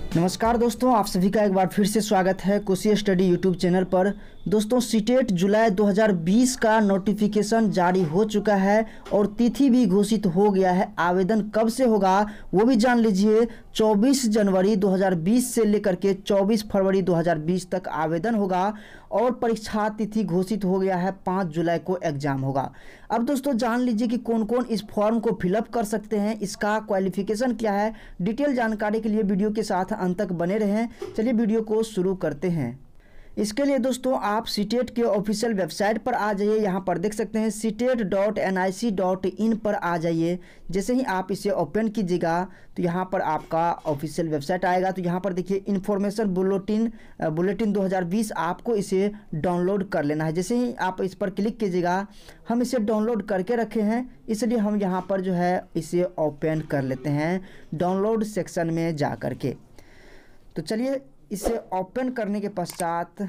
नमस्कार दोस्तों, आप सभी का एक बार फिर से स्वागत है कोशिश स्टडी यूट्यूब चैनल पर। दोस्तों, सीटेट जुलाई 2020 का नोटिफिकेशन जारी हो चुका है और तिथि भी घोषित हो गया है। आवेदन कब से होगा वो भी जान लीजिए। 24 जनवरी 2020 से लेकर के 24 फरवरी 2020 तक आवेदन होगा और परीक्षा तिथि घोषित हो गया है। 5 जुलाई को एग्जाम होगा। अब दोस्तों जान लीजिए कि कौन कौन इस फॉर्म को फिलअप कर सकते हैं, इसका क्वालिफिकेशन क्या है। डिटेल जानकारी के लिए वीडियो के साथ अंत तक बने रहें। चलिए वीडियो को शुरू करते हैं। इसके लिए दोस्तों आप सीटेट के ऑफिशियल वेबसाइट पर आ जाइए। यहाँ पर देख सकते हैं ctet.nic.in पर आ जाइए। जैसे ही आप इसे ओपन कीजिएगा तो यहाँ पर आपका ऑफिशियल वेबसाइट आएगा। तो यहाँ पर देखिए इन्फॉर्मेशन बुलेटिन 2020, आपको इसे डाउनलोड कर लेना है। जैसे ही आप इस पर क्लिक कीजिएगा, हम इसे डाउनलोड करके रखे हैं, इसलिए हम यहाँ पर जो है इसे ओपन कर लेते हैं डाउनलोड सेक्शन में जा कर के। तो चलिए इसे ओपन करने के पश्चात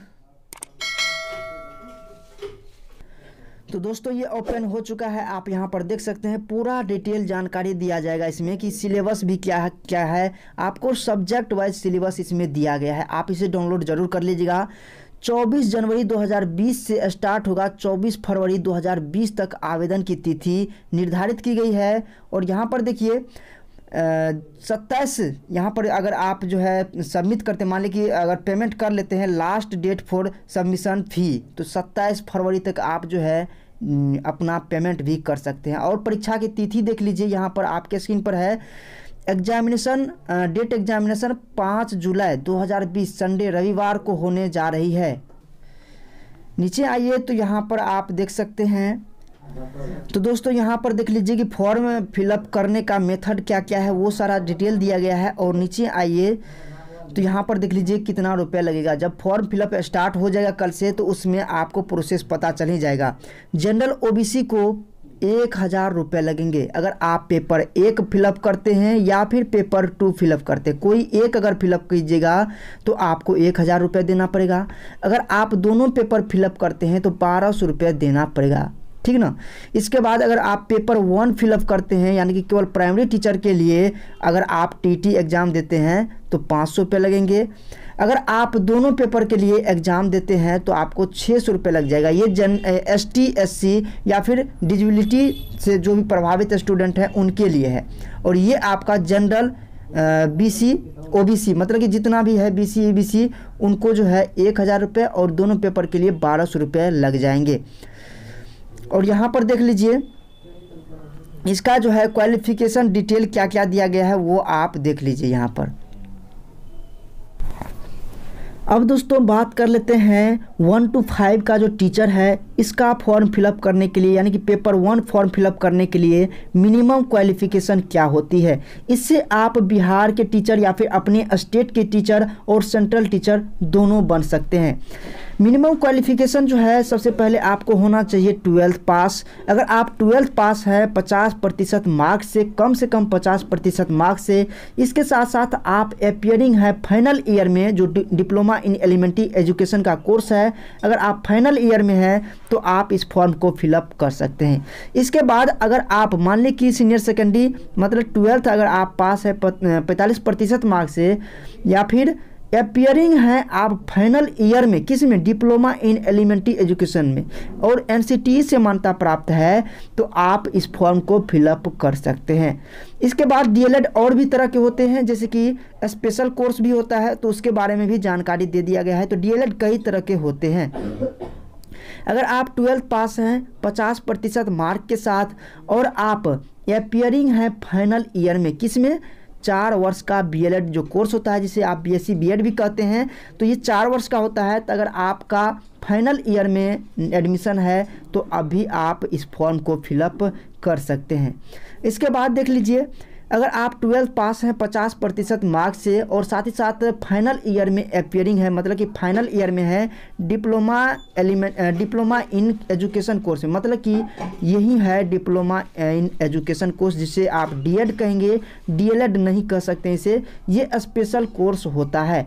तो दोस्तों ये ओपन हो चुका है। आप यहाँ पर देख सकते हैं पूरा डिटेल जानकारी दिया जाएगा इसमें कि सिलेबस भी क्या है। आपको सब्जेक्ट वाइज सिलेबस इसमें दिया गया है। आप इसे डाउनलोड जरूर कर लीजिएगा। 24 जनवरी 2020 से स्टार्ट होगा। 24 फरवरी 2020 तक आवेदन की तिथि निर्धारित की गई है। और यहाँ पर देखिए 27 यहाँ पर अगर आप जो है सबमिट करते, मान लीजिए कि अगर पेमेंट कर लेते हैं, last date for submission fee, तो 27 फरवरी तक आप जो है अपना पेमेंट भी कर सकते हैं। और परीक्षा की तिथि देख लीजिए, यहाँ पर आपके स्क्रीन पर है। एग्जामिनेशन डेट एग्जामिनेशन 5 जुलाई 2020 संडे रविवार को होने जा रही है। नीचे आइए तो यहाँ पर आप देख सकते हैं। तो दोस्तों यहाँ पर देख लीजिए कि फॉर्म फिलअप करने का मेथड क्या क्या है, वो सारा डिटेल दिया गया है। और नीचे आइए तो यहाँ पर देख लीजिए कितना रुपया लगेगा। जब फॉर्म फिलअप स्टार्ट हो जाएगा कल से, तो उसमें आपको प्रोसेस पता चल ही जाएगा। जनरल ओबीसी को 1000 रुपये लगेंगे अगर आप पेपर 1 फिलअप करते हैं या फिर पेपर 2 फिलअप करते हैं। कोई एक अगर फिलअप कीजिएगा तो आपको 1000 रुपये देना पड़ेगा। अगर आप दोनों पेपर फिलअप करते हैं तो 1200 रुपये देना पड़ेगा, ठीक ना। इसके बाद अगर आप पेपर 1 फिलअप करते हैं, यानी कि केवल प्राइमरी टीचर के लिए अगर आप टीटी एग्ज़ाम देते हैं तो 500 रुपये लगेंगे। अगर आप दोनों पेपर के लिए एग्ज़ाम देते हैं तो आपको 600 रुपये लग जाएगा। ये ST SC या फिर डिसेबिलिटी से जो भी प्रभावित स्टूडेंट हैं उनके लिए है। और ये आपका जनरल BC OBC मतलब कि जितना भी है BC EBC उनको जो है 1000 रुपये और दोनों पेपर के लिए 1200 रुपये लग जाएंगे। और यहाँ पर देख लीजिए इसका जो है क्वालिफिकेशन डिटेल क्या क्या दिया गया है वो आप देख लीजिए यहाँ पर। अब दोस्तों बात कर लेते हैं 1 to 5 का जो टीचर है, इसका फॉर्म फिलअप करने के लिए, यानी कि पेपर 1 फॉर्म फिलअप करने के लिए मिनिमम क्वालिफिकेशन क्या होती है। इससे आप बिहार के टीचर या फिर अपने स्टेट के टीचर और सेंट्रल टीचर दोनों बन सकते हैं। मिनिमम क्वालिफिकेशन जो है, सबसे पहले आपको होना चाहिए 12th पास। अगर आप 12th पास है 50% मार्क्स से, कम 50% मार्क्स से। इसके साथ साथ आप अपियरिंग है फाइनल ईयर में, जो डिप्लोमा इन एलिमेंट्री एजुकेशन का कोर्स है, अगर आप फाइनल ईयर में हैं तो आप इस फॉर्म को फिलअप कर सकते हैं। इसके बाद अगर आप मान लें कि सीनियर सेकेंडरी मतलब 12th अगर आप पास है 45% मार्क्स से, या फिर अपियरिंग है आप फाइनल ईयर में, किस में, डिप्लोमा इन एलिमेंट्री एजुकेशन में, और NCTE से मान्यता प्राप्त है, तो आप इस फॉर्म को फिलअप कर सकते हैं। इसके बाद DLED और भी तरह के होते हैं, जैसे कि स्पेशल कोर्स भी होता है, तो उसके बारे में भी जानकारी दे दिया गया है। तो DLED कई तरह के होते हैं। अगर आप 12th पास हैं 50% मार्क के साथ और आप अपियरिंग है फाइनल ईयर में, किस में, 4 वर्ष का BLED जो कोर्स होता है, जिसे आप BSc BEd भी कहते हैं, तो ये 4 वर्ष का होता है। तो अगर आपका फाइनल ईयर में एडमिशन है तो अभी आप इस फॉर्म को फिलअप कर सकते हैं। इसके बाद देख लीजिए अगर आप 12th पास हैं 50% मार्क्स से और साथ ही साथ फाइनल ईयर में अपियरिंग है, मतलब कि फाइनल ईयर में है डिप्लोमा इन एजुकेशन कोर्स में, मतलब कि यही है डिप्लोमा इन एजुकेशन कोर्स, जिसे आप DEd कहेंगे, DLED नहीं कह सकते इसे। ये स्पेशल कोर्स होता है।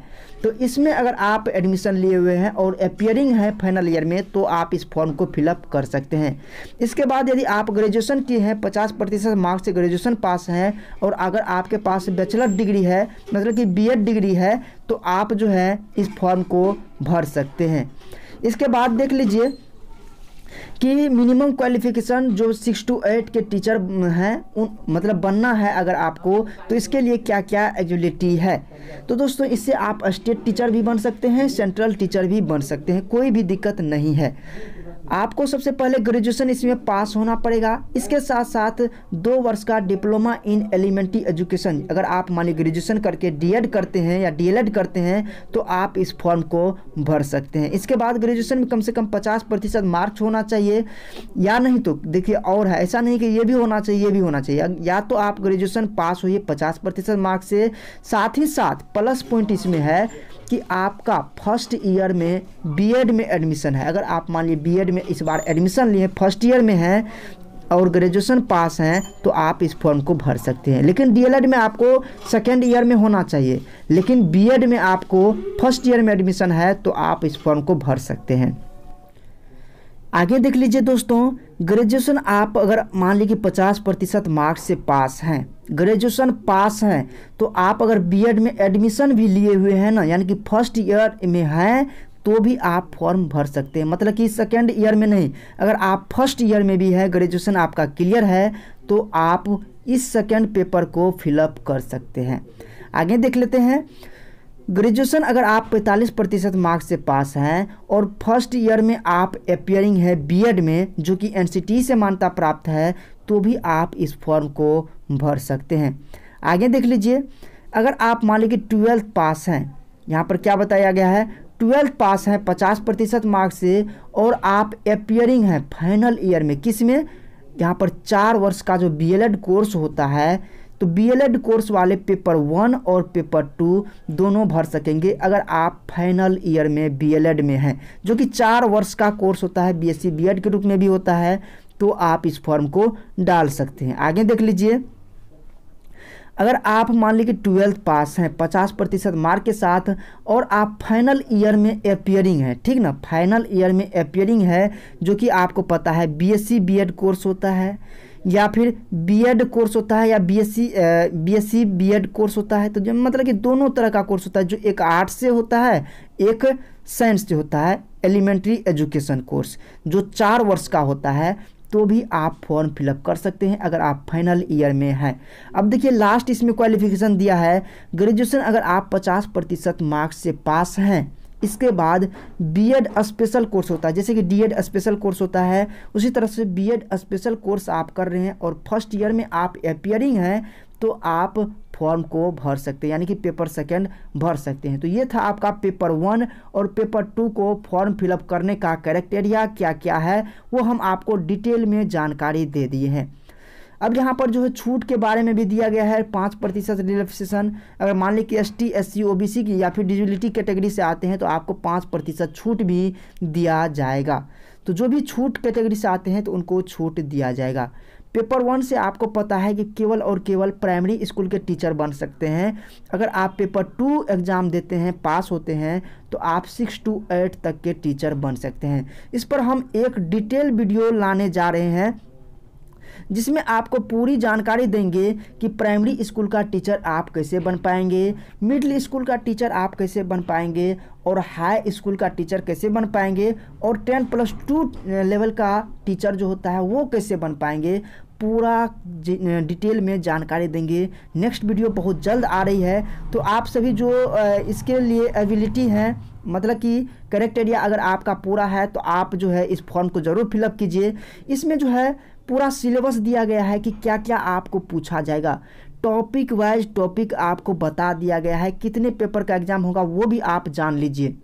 तो इसमें अगर आप एडमिशन लिए हुए हैं और अपियरिंग है फाइनल ईयर में तो आप इस फॉर्म को फिलअप कर सकते हैं। इसके बाद यदि आप ग्रेजुएशन किए हैं, 50% मार्क्स से ग्रेजुएशन पास हैं और अगर आपके पास बैचलर डिग्री है, मतलब कि बीएड डिग्री है, तो आप जो है इस फॉर्म को भर सकते हैं। इसके बाद देख लीजिए कि मिनिमम क्वालिफिकेशन जो 6 to 8 के टीचर हैं मतलब बनना है अगर आपको, तो इसके लिए क्या क्या एलिजिबिलिटी है। तो दोस्तों इससे आप स्टेट टीचर भी बन सकते हैं, सेंट्रल टीचर भी बन सकते हैं, कोई भी दिक्कत नहीं है। आपको सबसे पहले ग्रेजुएशन इसमें पास होना पड़ेगा। इसके साथ साथ 2 वर्ष का डिप्लोमा इन एलिमेंट्री एजुकेशन, अगर आप मान लीजिए ग्रेजुएशन करके डीएड करते हैं या डीएलएड करते हैं तो आप इस फॉर्म को भर सकते हैं। इसके बाद ग्रेजुएशन में कम से कम 50% मार्क्स होना चाहिए, या नहीं तो देखिए और है, ऐसा नहीं कि ये भी होना चाहिए ये भी होना चाहिए, या तो आप ग्रेजुएशन पास होइए 50% मार्क्स से, साथ ही साथ प्लस पॉइंट इसमें है कि आपका फर्स्ट ईयर में बीएड में एडमिशन है। अगर आप मान लीजिए बीएड में इस बार एडमिशन लिए, फर्स्ट ईयर में हैं और ग्रेजुएशन पास हैं तो आप इस फॉर्म को भर सकते हैं। लेकिन डीएलएड में आपको सेकेंड ईयर में होना चाहिए, लेकिन बीएड में आपको फर्स्ट ईयर में एडमिशन है तो आप इस फॉर्म को भर सकते हैं। आगे देख लीजिए दोस्तों, ग्रेजुएशन आप अगर मान लीजिए 50% मार्क्स से पास हैं, ग्रेजुएशन पास हैं, तो आप अगर बीएड में एडमिशन भी लिए हुए हैं ना, यानी कि फर्स्ट ईयर में हैं, तो भी आप फॉर्म भर सकते हैं। मतलब कि सेकेंड ईयर में नहीं, अगर आप फर्स्ट ईयर में भी है, ग्रेजुएशन आपका क्लियर है, तो आप इस सेकेंड पेपर को फिलअप कर सकते हैं। आगे देख लेते हैं, ग्रेजुएशन अगर आप 45% मार्क्स से पास हैं और फर्स्ट ईयर में आप अपियरिंग है बीएड में, जो कि एनसीटी से मान्यता प्राप्त है, तो भी आप इस फॉर्म को भर सकते हैं। आगे देख लीजिए, अगर आप मान लीजिए 12th पास हैं, यहाँ पर क्या बताया गया है, 12th पास हैं 50% मार्क्स से और आप अपियरिंग हैं फाइनल ईयर में, किस में, यहाँ पर 4 वर्ष का जो बीएलएड कोर्स होता है, तो बीएलएड कोर्स वाले पेपर 1 और पेपर 2 दोनों भर सकेंगे अगर आप फाइनल ईयर में बीएलएड में हैं, जो कि 4 वर्ष का कोर्स होता है, बीएससी बीएड के रूप में भी होता है, तो आप इस फॉर्म को डाल सकते हैं। आगे देख लीजिए, अगर आप मान लीजिए 12th पास हैं 50% मार्क के साथ और आप फाइनल ईयर में अपियरिंग है, ठीक ना, फाइनल ईयर में अपियरिंग है, जो कि आपको पता है बीएससी बीएड कोर्स होता है या फिर बीएड कोर्स होता है या बीएससी बीएड कोर्स होता है, तो जो मतलब कि दोनों तरह का कोर्स होता है, जो एक आर्ट्स से होता है एक साइंस से होता है, एलिमेंट्री एजुकेशन कोर्स जो 4 वर्ष का होता है, तो भी आप फॉर्म फिलअप कर सकते हैं अगर आप फाइनल ईयर में हैं। अब देखिए लास्ट इसमें क्वालिफिकेशन दिया है, ग्रेजुएशन अगर आप 50% मार्क्स से पास हैं, इसके बाद बीएड स्पेशल कोर्स होता है, जैसे कि डीएड स्पेशल कोर्स होता है, उसी तरह से बीएड स्पेशल कोर्स आप कर रहे हैं और फर्स्ट ईयर में आप अपियरिंग हैं, तो आप फॉर्म को भर सकते हैं, यानी कि पेपर सेकंड भर सकते हैं। तो ये था आपका पेपर 1 और पेपर 2 को फॉर्म फिलअप करने का क्राइटेरिया क्या क्या है, वो हम आपको डिटेल में जानकारी दे दिए हैं। अब यहाँ पर जो है छूट के बारे में भी दिया गया है, 5% रिलैक्सेशन, अगर मान लीजिए कि एसटी एससी ओबीसी की या फिर डिसेबिलिटी कैटेगरी से आते हैं तो आपको 5% छूट भी दिया जाएगा। तो जो भी छूट कैटेगरी से आते हैं तो उनको छूट दिया जाएगा। पेपर 1 से आपको पता है कि केवल और केवल प्राइमरी स्कूल के टीचर बन सकते हैं। अगर आप पेपर 2 एग्ज़ाम देते हैं, पास होते हैं, तो आप 6 to 8 तक के टीचर बन सकते हैं। इस पर हम एक डिटेल वीडियो लाने जा रहे हैं, जिसमें आपको पूरी जानकारी देंगे कि प्राइमरी स्कूल का टीचर आप कैसे बन पाएंगे, मिडिल स्कूल का टीचर आप कैसे बन पाएंगे और हाई स्कूल का टीचर कैसे बन पाएंगे और 10+2 लेवल का टीचर जो होता है वो कैसे बन पाएंगे। पूरा डिटेल में जानकारी देंगे। नेक्स्ट वीडियो बहुत जल्द आ रही है, तो आप सभी जो इसके लिए एबिलिटी हैं, मतलब कि क्राइटेरिया अगर आपका पूरा है तो आप जो है इस फॉर्म को ज़रूर फिलअप कीजिए। इसमें जो है पूरा सिलेबस दिया गया है कि क्या क्या आपको पूछा जाएगा, टॉपिक वाइज टॉपिक आपको बता दिया गया है, कितने पेपर का एग्ज़ाम होगा वो भी आप जान लीजिए।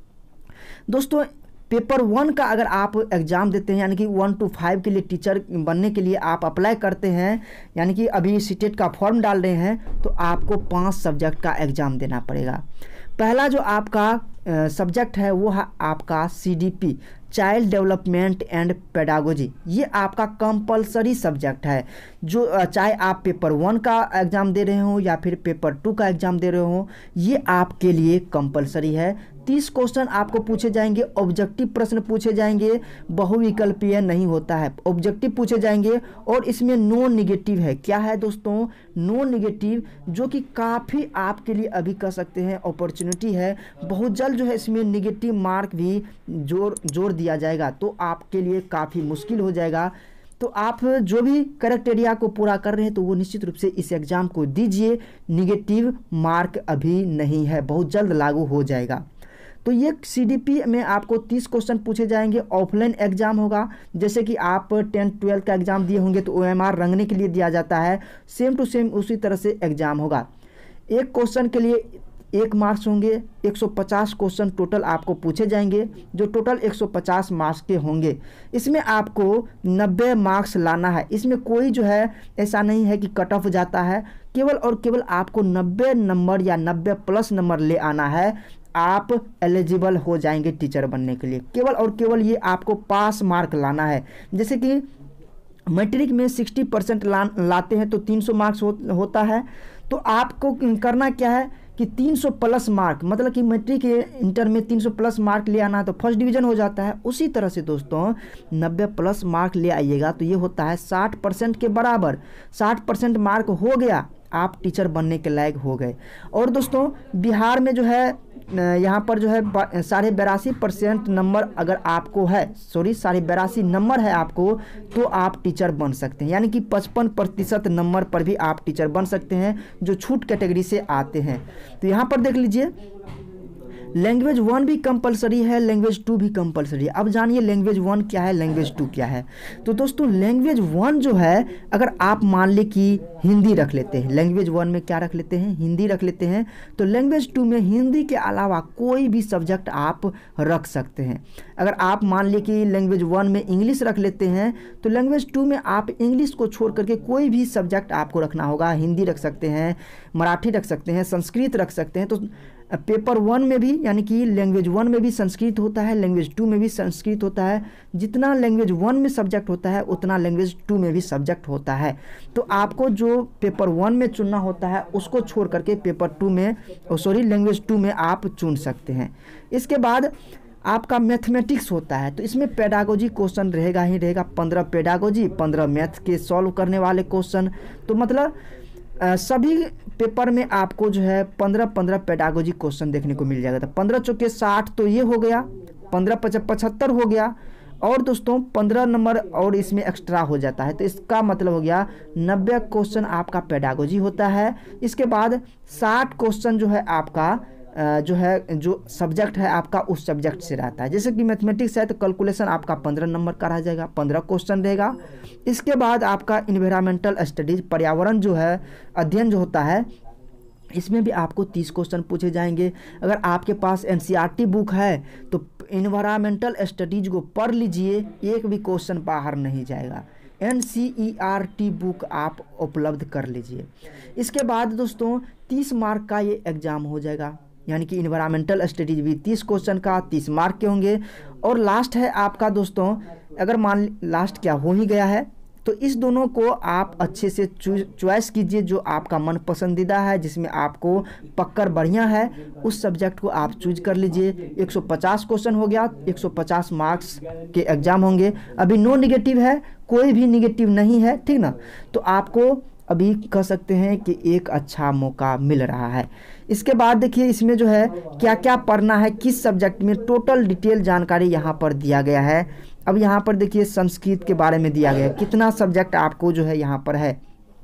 दोस्तों पेपर 1 का अगर आप एग्ज़ाम देते हैं, यानी कि 1 to 5 के लिए टीचर बनने के लिए आप अप्लाई करते हैं, यानी कि अभी सीटेट का फॉर्म डाल रहे हैं, तो आपको 5 सब्जेक्ट का एग्ज़ाम देना पड़ेगा। पहला जो आपका सब्जेक्ट है वो है आपका CDP, child development and pedagogy, ये आपका कंपलसरी सब्जेक्ट है। जो चाहे आप पेपर 1 का एग्ज़ाम दे रहे हो या फिर पेपर 2 का एग्ज़ाम दे रहे हो, ये आपके लिए कंपलसरी है। 30 क्वेश्चन आपको पूछे जाएंगे, ऑब्जेक्टिव प्रश्न पूछे जाएंगे, बहुविकल्पीय नहीं होता है, ऑब्जेक्टिव पूछे जाएंगे। और इसमें नो निगेटिव है। क्या है दोस्तों? नो निगेटिव, जो कि काफ़ी आपके लिए अभी कह सकते हैं अपॉर्चुनिटी है। बहुत जल्द जो है इसमें निगेटिव मार्क भी जोड़ दिया जाएगा, तो आपके लिए काफ़ी मुश्किल हो जाएगा। तो आप जो भी क्राइटेरिया को पूरा कर रहे हैं तो वो निश्चित रूप से इस एग्ज़ाम को दीजिए। निगेटिव मार्क अभी नहीं है, बहुत जल्द लागू हो जाएगा। तो ये सीडीपी में आपको 30 क्वेश्चन पूछे जाएंगे। ऑफलाइन एग्जाम होगा, जैसे कि आप 10th-12th का एग्ज़ाम दिए होंगे तो OMR रंगने के लिए दिया जाता है, सेम टू सेम उसी तरह से एग्ज़ाम होगा। एक क्वेश्चन के लिए 1 मार्क्स होंगे। 150 क्वेश्चन टोटल आपको पूछे जाएंगे, जो टोटल 150 मार्क्स के होंगे। इसमें आपको 90 मार्क्स लाना है। इसमें कोई जो है ऐसा नहीं है कि कट ऑफ जाता है, केवल और केवल आपको 90 नंबर या 90 प्लस नंबर ले आना है, आप एलिजिबल हो जाएंगे टीचर बनने के लिए। केवल और केवल ये आपको पास मार्क लाना है। जैसे कि मैट्रिक में 60% लाते हैं तो 300 मार्क्स होता है। तो आपको करना क्या है कि 300 प्लस मार्क, मतलब कि मैट्रिक इंटर में 300 प्लस मार्क ले आना है तो फर्स्ट डिवीज़न हो जाता है। उसी तरह से दोस्तों 90 प्लस मार्क ले आइएगा तो ये होता है 60% के बराबर। 60% मार्क हो गया, आप टीचर बनने के लायक हो गए। और दोस्तों बिहार में जो है यहाँ पर जो है 82.5% नंबर अगर आपको है, 82.5 नंबर है आपको, तो आप टीचर बन सकते हैं। यानी कि 55% नंबर पर भी आप टीचर बन सकते हैं जो छूट कैटेगरी से आते हैं। तो यहाँ पर देख लीजिए, लैंग्वेज 1 भी कंपलसरी है, लैंग्वेज 2 भी कंपलसरी है। अब जानिए लैंग्वेज 1 क्या है, लैंग्वेज 2 क्या है। तो दोस्तों लैंग्वेज 1 जो है, अगर आप मान ले कि हिंदी रख लेते हैं, लैंग्वेज 1 में क्या रख लेते हैं, हिंदी रख लेते हैं, तो लैंग्वेज 2 में हिंदी के अलावा कोई भी सब्जेक्ट आप रख सकते हैं। अगर आप मान ले कि लैंग्वेज 1 में इंग्लिश रख लेते हैं, तो लैंग्वेज 2 में आप इंग्लिश को छोड़ करके कोई भी सब्जेक्ट आपको रखना होगा। हिंदी रख सकते हैं, मराठी रख सकते हैं, संस्कृत रख सकते हैं। तो पेपर 1 में भी, यानी कि लैंग्वेज 1 में भी संस्कृत होता है, लैंग्वेज 2 में भी संस्कृत होता है। जितना लैंग्वेज 1 में सब्जेक्ट होता है उतना लैंग्वेज 2 में भी सब्जेक्ट होता है। तो आपको जो पेपर 1 में चुनना होता है उसको छोड़ करके पेपर 2 में, लैंग्वेज 2 में आप चुन सकते हैं। इसके बाद आपका मैथमेटिक्स होता है, तो इसमें पेडागोजी क्वेश्चन रहेगा ही रहेगा। 15 पेडागोजी, 15 मैथ के सॉल्व करने वाले क्वेश्चन। तो मतलब सभी पेपर में आपको जो है 15 पेडागोजी क्वेश्चन देखने को मिल जाएगा। तो 15 चौके 60, तो ये हो गया, 15 75 हो गया। और दोस्तों 15 नंबर और इसमें एक्स्ट्रा हो जाता है, तो इसका मतलब हो गया 90 क्वेश्चन आपका पेडागोजी होता है। इसके बाद 60 क्वेश्चन जो है आपका जो सब्जेक्ट है आपका उस सब्जेक्ट से रहता है। जैसे कि मैथमेटिक्स है तो कैलकुलेशन आपका 15 नंबर का रह जाएगा, 15 क्वेश्चन रहेगा। इसके बाद आपका इन्वायरमेंटल स्टडीज, पर्यावरण जो है अध्ययन जो होता है, इसमें भी आपको 30 क्वेश्चन पूछे जाएंगे। अगर आपके पास NCERT बुक है तो इन्वायरमेंटल स्टडीज को पढ़ लीजिए, एक भी क्वेश्चन बाहर नहीं जाएगा। NCERT बुक आप उपलब्ध कर लीजिए। इसके बाद दोस्तों 30 मार्क का ये एग्ज़ाम हो जाएगा, यानी कि इन्वायरमेंटल स्टडीज भी 30 क्वेश्चन का 30 मार्क के होंगे। और लास्ट है आपका दोस्तों, अगर मान लास्ट क्या हो ही गया है, तो इस दोनों को आप अच्छे से चॉइस कीजिए जो आपका मन पसंदीदा है, जिसमें आपको पकड़ बढ़िया है, उस सब्जेक्ट को आप चूज कर लीजिए। 150 क्वेश्चन हो गया, 150 मार्क्स के एग्ज़ाम होंगे। अभी नो निगेटिव है, कोई भी निगेटिव नहीं है, ठीक ना। तो आपको अभी कह सकते हैं कि एक अच्छा मौका मिल रहा है। इसके बाद देखिए इसमें जो है क्या क्या पढ़ना है, किस सब्जेक्ट में, टोटल डिटेल जानकारी यहाँ पर दिया गया है। अब यहाँ पर देखिए संस्कृत के बारे में दिया गया है, कितना सब्जेक्ट आपको जो है यहाँ पर है।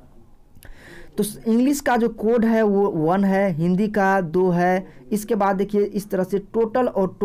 तो इंग्लिश का जो कोड है वो 1 है, हिंदी का 2 है। इसके बाद देखिए इस तरह से टोटल और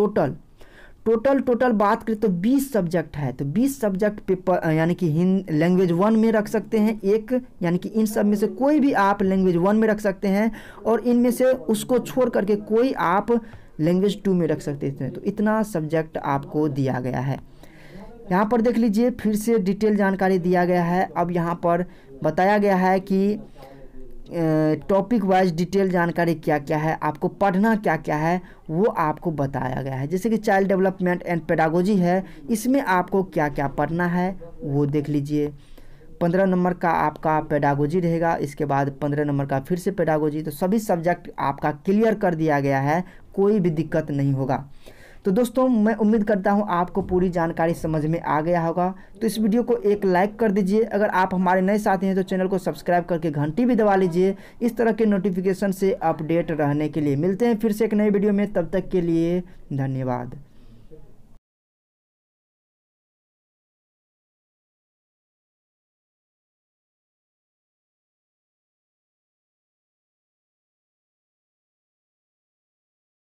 टोटल बात करें तो 20 सब्जेक्ट है। तो 20 सब्जेक्ट पेपर यानी कि लैंग्वेज 1 में रख सकते हैं एक, यानी कि इन सब में से कोई भी आप लैंग्वेज 1 में रख सकते हैं, और इनमें से उसको छोड़ करके कोई आप लैंग्वेज 2 में रख सकते हैं। तो इतना सब्जेक्ट आपको दिया गया है। यहाँ पर देख लीजिए फिर से डिटेल जानकारी दिया गया है। अब यहाँ पर बताया गया है कि टॉपिक वाइज डिटेल जानकारी क्या क्या है, आपको पढ़ना क्या क्या है, वो आपको बताया गया है। जैसे कि चाइल्ड डेवलपमेंट एंड पेडागोजी है, इसमें आपको क्या क्या पढ़ना है वो देख लीजिए। 15 नंबर का आपका पेडागोजी रहेगा, इसके बाद 15 नंबर का फिर से पेडागोजी। तो सभी सब्जेक्ट आपका क्लियर कर दिया गया है, कोई भी दिक्कत नहीं होगा। तो दोस्तों मैं उम्मीद करता हूँ आपको पूरी जानकारी समझ में आ गया होगा। तो इस वीडियो को एक लाइक कर दीजिए। अगर आप हमारे नए साथी हैं तो चैनल को सब्सक्राइब करके घंटी भी दबा लीजिए, इस तरह के नोटिफिकेशन से अपडेट रहने के लिए। मिलते हैं फिर से एक नई वीडियो में, तब तक के लिए धन्यवाद।